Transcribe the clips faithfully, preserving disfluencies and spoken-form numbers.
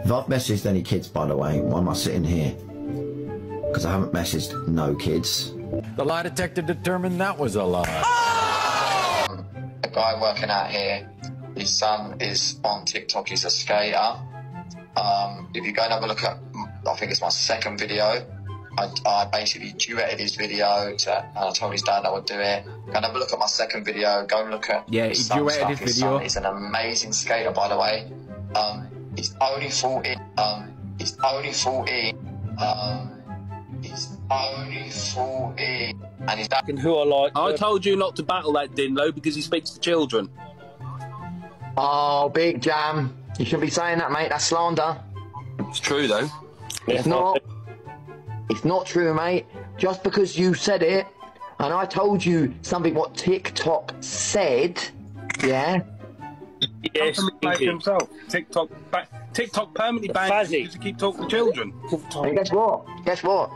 If I've messaged any kids, by the way, why am I sitting here? Because I haven't messaged no kids. The lie detector determined that was a lie. Oh! A guy working out here, his son is on TikTok, he's a skater. Um, if you go and have a look at, I think it's my second video, I, I basically duetted his video to, and I told his dad I would do it. Go and have a look at my second video, go and look at yeah, his he duetted his, his video. Son. He's an amazing skater, by the way. Um, he's only fourteen. Um, he's only fourteen. Um, he's only fourteen. And he's dad. Who I like. I told you not to battle that Dinlo because he speaks to children. Oh, Big Jam. You shouldn't be saying that, mate. That's slander. It's true, though. It's not. It's not true, mate. Just because you said it, and I told you something what TikTok said, yeah? Yes, himself. TikTok, TikTok permanently banned you to keep talking to children. And guess what? Guess what?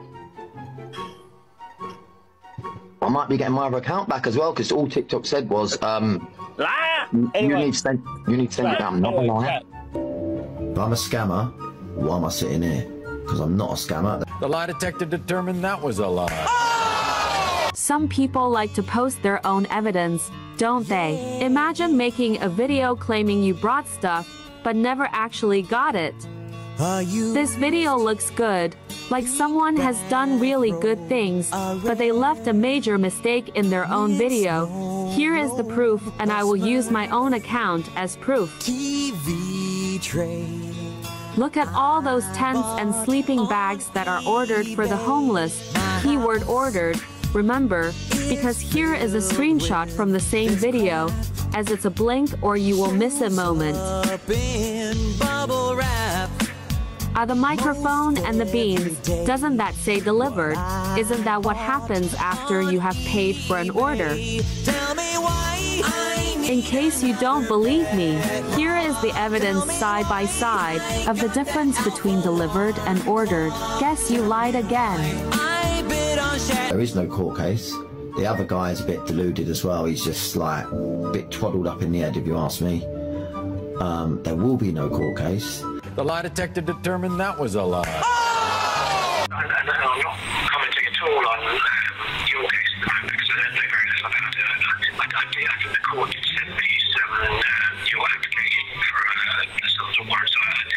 I might be getting my other account back as well, because all TikTok said was, um, liar! Anyway. You need to send, you need to send it down, not a liar. If I'm a scammer, why am I sitting here? Because I'm not a scammer. The lie detector determined that was a lie. Some people like to post their own evidence, don't they? Imagine making a video claiming you brought stuff, but never actually got it. This video looks good, like someone has done really good things, but they left a major mistake in their own video. Here is the proof, and I will use my own account as proof. T V tray. Look at all those tents and sleeping bags that are ordered for the homeless. Keyword ordered. Remember, because here is a screenshot from the same video, as it's a blink or you will miss a moment. Are the microphone and the beans, doesn't that say delivered? Isn't that what happens after you have paid for an order? In case you don't believe me, here is the evidence side by side of the difference between delivered and ordered. Guess you lied again. There is no court case. The other guy is a bit deluded as well. He's just like a bit twaddled up in the head, if you ask me. Um, there will be no court case. The lie detector determined that was a lie. Oh! And, and, and I'm not commenting at all on uh, your case at the moment because I don't know very little about it. I, I, I, I think the court did send me some, uh, your application for uh, the sort of warrant.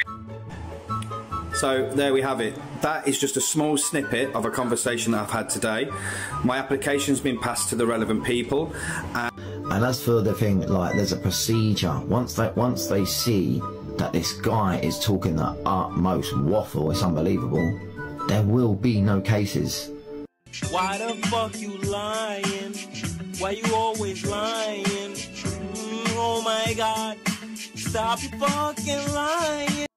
So there we have it. That is just a small snippet of a conversation that I've had today. My application's been passed to the relevant people. And, and as for the thing, like, there's a procedure. Once they, once they see that this guy is talking the utmost waffle, it's unbelievable, there will be no cases. Why the fuck you lying? Why you always lying? Mm, oh my God, stop your fucking lying.